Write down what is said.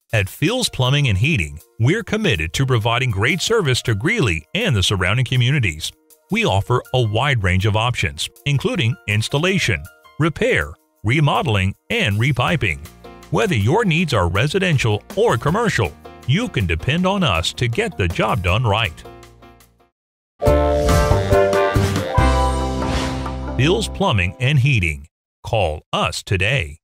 At Fields Plumbing and Heating, we're committed to providing great service to Greeley and the surrounding communities. We offer a wide range of options, including installation, repair, remodeling, and repiping. Whether your needs are residential or commercial, you can depend on us to get the job done right. Fields Plumbing and Heating. Call us today.